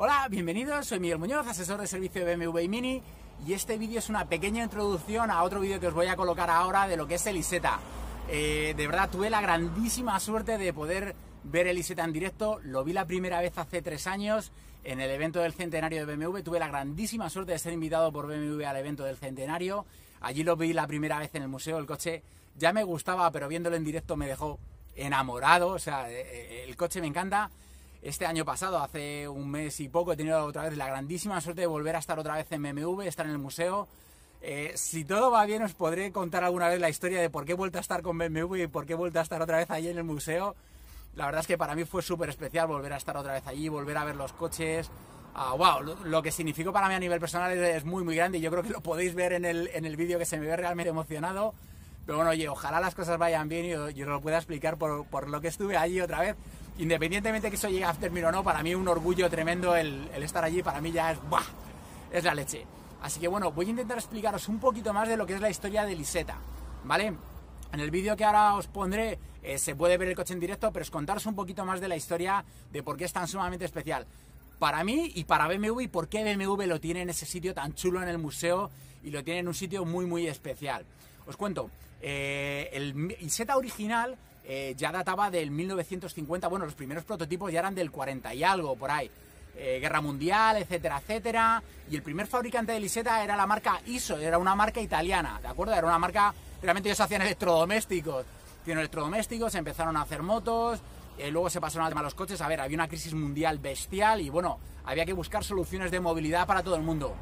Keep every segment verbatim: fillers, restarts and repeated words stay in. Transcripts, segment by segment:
Hola, bienvenidos, soy Miguel Muñoz, asesor de servicio de B M W i Mini, y este vídeo es una pequeña introducción a otro vídeo que os voy a colocar ahora de lo que es el Isetta. Eh, de verdad, tuve la grandísima suerte de poder ver el Isetta en directo. Lo vi la primera vez hace tres años en el evento del centenario de B M W. Tuve la grandísima suerte de ser invitado por B M W al evento del centenario. Allí lo vi la primera vez en el museo. El coche ya me gustaba, pero viéndolo en directo me dejó enamorado. O sea, el coche me encanta. Este año pasado, hace un mes y poco, he tenido otra vez la grandísima suerte de volver a estar otra vez en B M W, estar en el museo. Eh, si todo va bien, os podré contar alguna vez la historia de por qué he vuelto a estar con B M W y por qué he vuelto a estar otra vez allí en el museo. La verdad es que para mí fue súper especial volver a estar otra vez allí, volver a ver los coches. Uh, wow, lo, lo que significó para mí a nivel personal es, es muy muy grande, y yo creo que lo podéis ver en el, en el vídeo, que se me ve realmente emocionado. Pero bueno, oye, ojalá las cosas vayan bien y yo, yo lo pueda explicar por, por lo que estuve allí otra vez. Independientemente que eso llegue a término o no, para mí un orgullo tremendo el, el estar allí. Para mí ya es, ¡buah!, es la leche. Así que bueno, voy a intentar explicaros un poquito más de lo que es la historia del Isetta, ¿vale? En el vídeo que ahora os pondré eh, se puede ver el coche en directo, pero es contaros un poquito más de la historia de por qué es tan sumamente especial para mí y para B M W, y por qué B M W lo tiene en ese sitio tan chulo en el museo y lo tiene en un sitio muy muy especial. Os cuento, eh, el Isetta original eh, ya databa del mil novecientos cincuenta, bueno, los primeros prototipos ya eran del cuarenta y algo, por ahí. Eh, Guerra Mundial, etcétera, etcétera, y el primer fabricante del Isetta era la marca Iso, era una marca italiana, ¿de acuerdo? Era una marca, realmente ellos hacían electrodomésticos, hacían electrodomésticos, empezaron a hacer motos, eh, luego se pasaron al tema de los coches. A ver, había una crisis mundial bestial y bueno, había que buscar soluciones de movilidad para todo el mundo.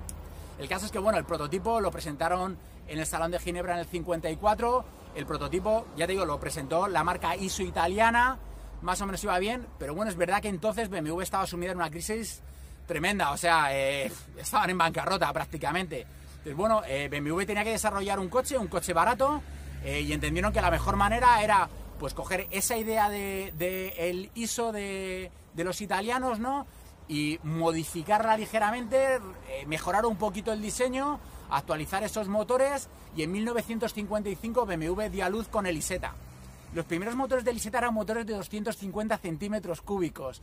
El caso es que bueno, el prototipo lo presentaron en el Salón de Ginebra en el cincuenta y cuatro, el prototipo, ya te digo, lo presentó la marca Iso italiana, más o menos iba bien, pero bueno, es verdad que entonces B M W estaba sumida en una crisis tremenda, o sea, eh, estaban en bancarrota prácticamente. Entonces bueno, eh, B M W tenía que desarrollar un coche, un coche barato, eh, y entendieron que la mejor manera era pues coger esa idea de, de el Iso de, de los italianos, ¿no?, y modificarla ligeramente, eh, mejorar un poquito el diseño, actualizar esos motores, y en mil novecientos cincuenta y cinco B M W dio a luz con el Isetta. Los primeros motores del Isetta eran motores de doscientos cincuenta centímetros cúbicos.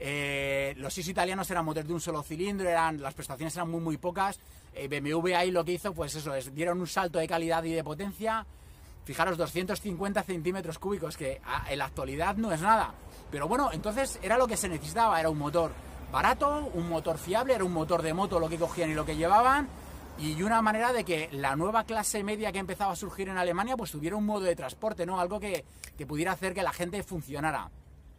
Eh, los Iso italianos eran motores de un solo cilindro, eran, las prestaciones eran muy muy pocas. Eh, B M W ahí lo que hizo, pues eso, es dieron un salto de calidad y de potencia. Fijaros, doscientos cincuenta centímetros cúbicos, que a, en la actualidad no es nada. Pero bueno, entonces era lo que se necesitaba, era un motor barato, un motor fiable, era un motor de moto lo que cogían y lo que llevaban, y una manera de que la nueva clase media que empezaba a surgir en Alemania pues tuviera un modo de transporte, ¿no?, algo que, que pudiera hacer que la gente funcionara.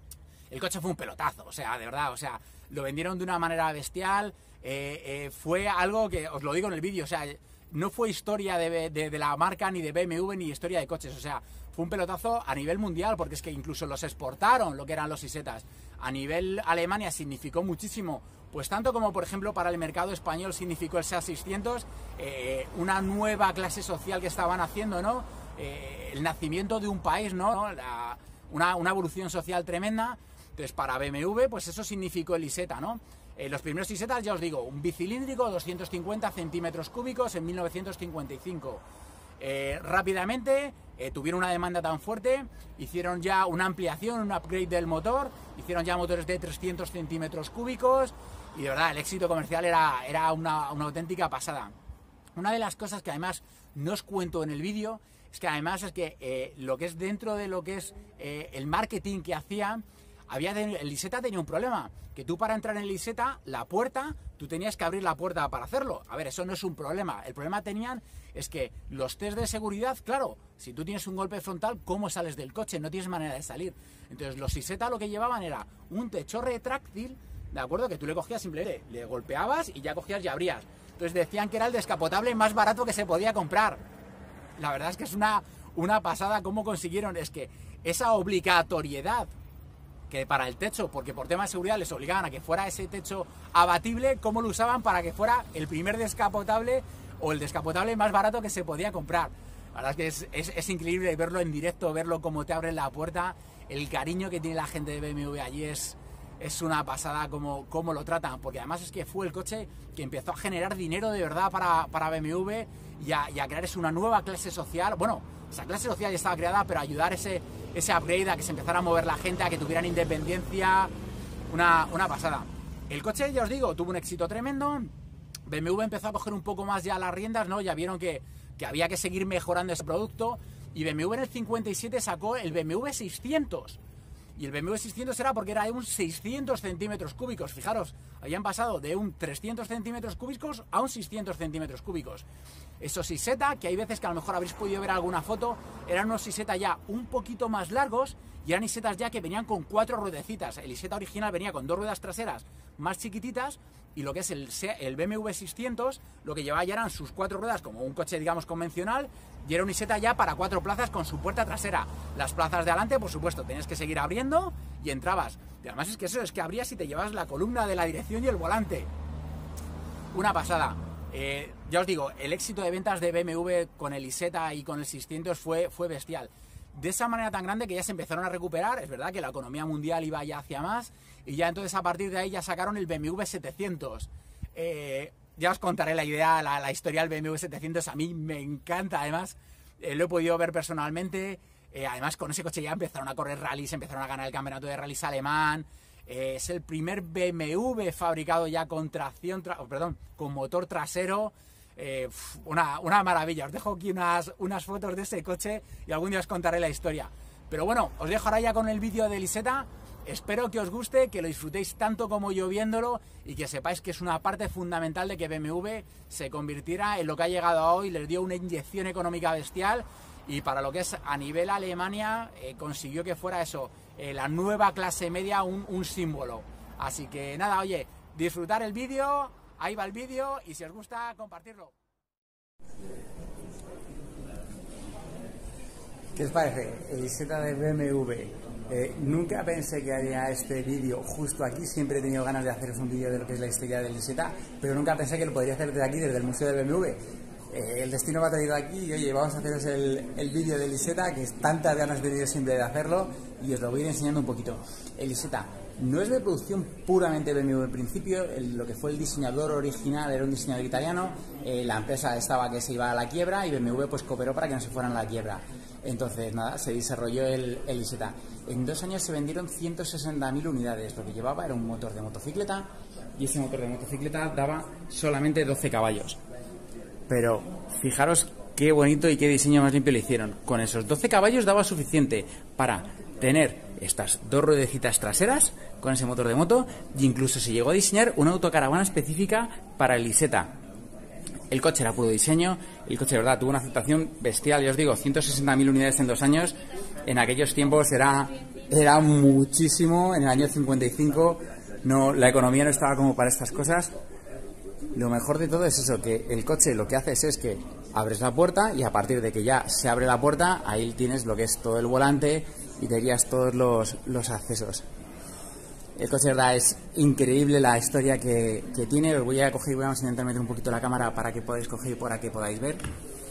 El coche fue un pelotazo, o sea, de verdad, o sea, lo vendieron de una manera bestial, eh, eh, fue algo que, os lo digo en el vídeo, o sea, no fue historia de, de, de la marca, ni de B M W, ni historia de coches, o sea, fue un pelotazo a nivel mundial, porque es que incluso los exportaron, lo que eran los Isettas. A nivel Alemania significó muchísimo, pues tanto como por ejemplo para el mercado español significó el SEAT seiscientos, eh, una nueva clase social que estaban haciendo, ¿no?, eh, el nacimiento de un país, ¿no?, La, una, una evolución social tremenda. Entonces para B M W pues eso significó el Isetta, ¿no? Eh, los primeros Isettas, ya os digo, un bicilíndrico, doscientos cincuenta centímetros cúbicos en mil novecientos cincuenta y cinco. Eh, rápidamente eh, tuvieron una demanda tan fuerte, hicieron ya una ampliación, un upgrade del motor, hicieron ya motores de trescientos centímetros cúbicos, y de verdad el éxito comercial era, era una, una auténtica pasada. Una de las cosas que además no os cuento en el vídeo es que además es que eh, lo que es dentro de lo que es eh, el marketing que hacían, había de, el Isetta tenía un problema, que tú para entrar en el Isetta, la puerta, tú tenías que abrir la puerta para hacerlo. A ver, eso no es un problema. El problema tenían es que los test de seguridad, claro, si tú tienes un golpe frontal, ¿cómo sales del coche? No tienes manera de salir. Entonces los Isetta lo que llevaban era un techo retráctil, ¿de acuerdo?, que tú le cogías simplemente, le golpeabas y ya cogías y abrías. Entonces decían que era el descapotable más barato que se podía comprar. La verdad es que es una, una pasada cómo consiguieron, es que esa obligatoriedad que para el techo, porque por temas de seguridad les obligaban a que fuera ese techo abatible, cómo lo usaban para que fuera el primer descapotable o el descapotable más barato que se podía comprar. La verdad es que es, es, es increíble verlo en directo, verlo cómo te abren la puerta, el cariño que tiene la gente de B M W allí es, es una pasada cómo, cómo lo tratan, porque además es que fue el coche que empezó a generar dinero de verdad para, para B M W y a, y a crear una nueva clase social. Bueno, esa clase social ya estaba creada, pero ayudar ese, ese upgrade a que se empezara a mover la gente, a que tuvieran independencia, una, una pasada. El coche, ya os digo, tuvo un éxito tremendo. B M W empezó a coger un poco más ya las riendas, ¿no? Ya vieron que, que había que seguir mejorando ese producto. Y B M W en el cincuenta y siete sacó el B M W seiscientos. Y el B M W seiscientos era porque era de un seiscientos centímetros cúbicos. Fijaros, habían pasado de un trescientos centímetros cúbicos a un seiscientos centímetros cúbicos. Esos Isetta, que hay veces que a lo mejor habréis podido ver alguna foto, eran unos Isetta ya un poquito más largos y eran Isettas ya que venían con cuatro ruedecitas. El Isetta original venía con dos ruedas traseras más chiquititas y lo que es el, el B M W seiscientos, lo que llevaba ya eran sus cuatro ruedas como un coche, digamos, convencional, y era un Isetta ya para cuatro plazas con su puerta trasera. Las plazas de adelante, por supuesto, tenías que seguir abriendo y entrabas. Y además es que eso es que abrías y te llevas la columna de la dirección y el volante. Una pasada. Eh, ya os digo, el éxito de ventas de B M W con el Isetta y con el seiscientos fue, fue bestial. De esa manera tan grande que ya se empezaron a recuperar. Es verdad que la economía mundial iba ya hacia más y ya entonces a partir de ahí ya sacaron el B M W setecientos. Eh, ya os contaré la idea, la, la historia del B M W setecientos. A mí me encanta, además, eh, lo he podido ver personalmente. Eh, además, con ese coche ya empezaron a correr rallies, empezaron a ganar el campeonato de rallies alemán. Eh, es el primer B M W fabricado ya con tracción, tra oh, perdón, con motor trasero. Eh, una, una maravilla. Os dejo aquí unas, unas fotos de ese coche y algún día os contaré la historia. Pero bueno, os dejo ahora ya con el vídeo del Isetta. Espero que os guste, que lo disfrutéis tanto como yo viéndolo y que sepáis que es una parte fundamental de que B M W se convirtiera en lo que ha llegado a hoy. Les dio una inyección económica bestial y para lo que es a nivel Alemania eh, consiguió que fuera eso, eh, la nueva clase media, un, un símbolo. Así que nada, oye, disfrutar el vídeo, ahí va el vídeo y si os gusta, compartirlo. ¿Qué os parece? El Isetta de B M W. Eh, nunca pensé que haría este vídeo justo aquí, siempre he tenido ganas de haceros un vídeo de lo que es la historia del Isetta, pero nunca pensé que lo podría hacer desde aquí, desde el Museo del B M W. Eh, el destino me ha traído aquí y oye, vamos a haceros el, el vídeo del Isetta, que es tantas ganas de tenido siempre de hacerlo, y os lo voy a ir enseñando un poquito. El Isetta no es de producción puramente B M W. En principio, el, lo que fue el diseñador original era un diseñador italiano, eh, la empresa estaba que se iba a la quiebra y B M W pues cooperó para que no se fueran a la quiebra. Entonces, nada, se desarrolló el, el Isetta. En dos años se vendieron ciento sesenta mil unidades. Lo que llevaba era un motor de motocicleta y ese motor de motocicleta daba solamente doce caballos. Pero fijaros qué bonito y qué diseño más limpio le hicieron. Con esos doce caballos daba suficiente para tener estas dos ruedecitas traseras con ese motor de moto y incluso se llegó a diseñar una autocaravana específica para el Isetta. El coche era puro diseño, el coche de verdad tuvo una aceptación bestial, ya os digo, ciento sesenta mil unidades en dos años, en aquellos tiempos era, era muchísimo, en el año cincuenta y cinco no, la economía no estaba como para estas cosas. Lo mejor de todo es eso, que el coche lo que haces es que abres la puerta y a partir de que ya se abre la puerta, ahí tienes lo que es todo el volante y te guías todos los, los accesos. El coche de verdad es increíble la historia que, que tiene. Os voy a coger y vamos a intentar meter un poquito la cámara para que podáis coger y para que podáis ver.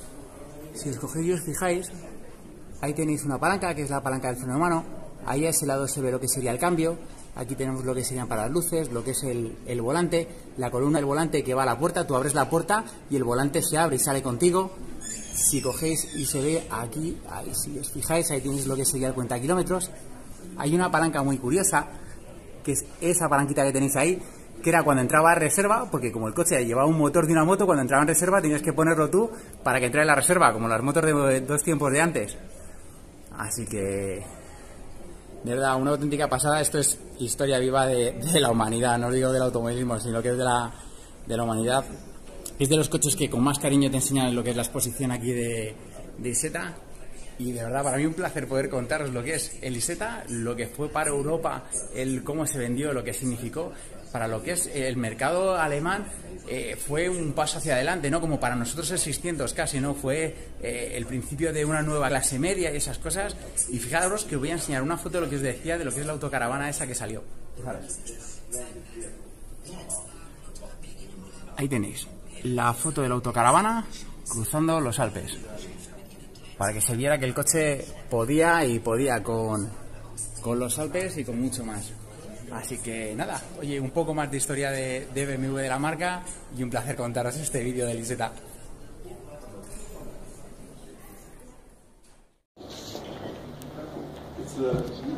Si os cogéis y os fijáis, ahí tenéis una palanca que es la palanca del freno de mano. Ahí a ese lado se ve lo que sería el cambio. Aquí tenemos lo que serían para las luces, lo que es el, el volante, la columna del volante que va a la puerta. Tú abres la puerta y el volante se abre y sale contigo. Si cogéis y se ve aquí, ahí, si os fijáis, ahí tenéis lo que sería el cuenta kilómetros. Hay una palanca muy curiosa, que es esa palanquita que tenéis ahí, que era cuando entraba a reserva, porque como el coche llevaba un motor de una moto, cuando entraba en reserva tenías que ponerlo tú para que entrara en la reserva, como las motos de dos tiempos de antes. Así que, de verdad, una auténtica pasada. Esto es historia viva de, de la humanidad, no digo del automovilismo, sino que es de la, de la humanidad. Es de los coches que con más cariño te enseñan lo que es la exposición aquí de, de Isetta. Y de verdad, para mí un placer poder contaros lo que es el Isetta, lo que fue para Europa, el cómo se vendió, lo que significó. Para lo que es el mercado alemán, eh, fue un paso hacia adelante, ¿no? Como para nosotros el seiscientos casi, ¿no? Fue eh, el principio de una nueva clase media y esas cosas. Y fijaros que os voy a enseñar una foto de lo que os decía, de lo que es la autocaravana esa que salió. Fijaros. Ahí tenéis la foto de la autocaravana cruzando los Alpes, para que se viera que el coche podía y podía con, con los Alpes y con mucho más. Así que nada, oye, un poco más de historia de, de B M W, de la marca, y un placer contaros este vídeo del Isetta. It's